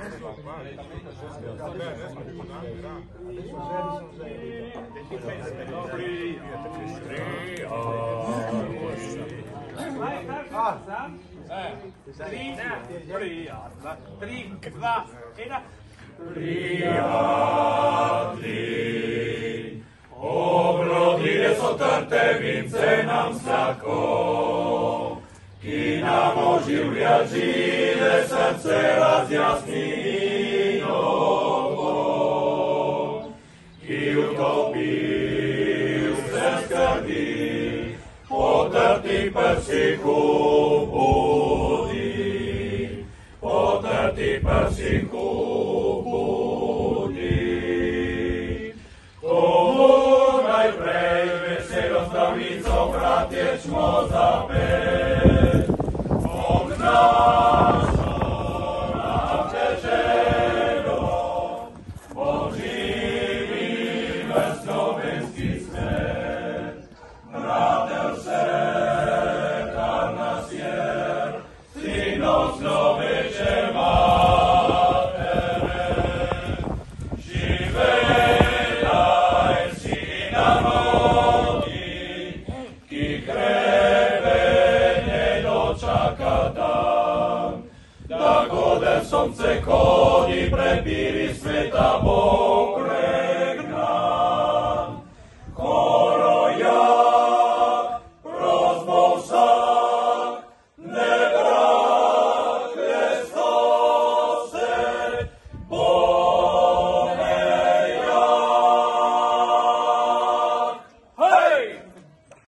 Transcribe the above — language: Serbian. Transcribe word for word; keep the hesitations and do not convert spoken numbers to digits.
Prijatni, obrodile so trte vince nam sladko, ki nam oživlja žive srce razjasni novo, ki utopi vse skrbi, potrti prsi budi, potrti prsi budi. Komu najprej veselo zdravico pratječmo zapet, obnašo nam teženo, oživi ve slovenski svet. Bratel se, kar nas je, sino sloveče matere, živelaj si na nodi, ki kreve ne dočaka dan, da gode sonce kodi prebiri sveta Bog.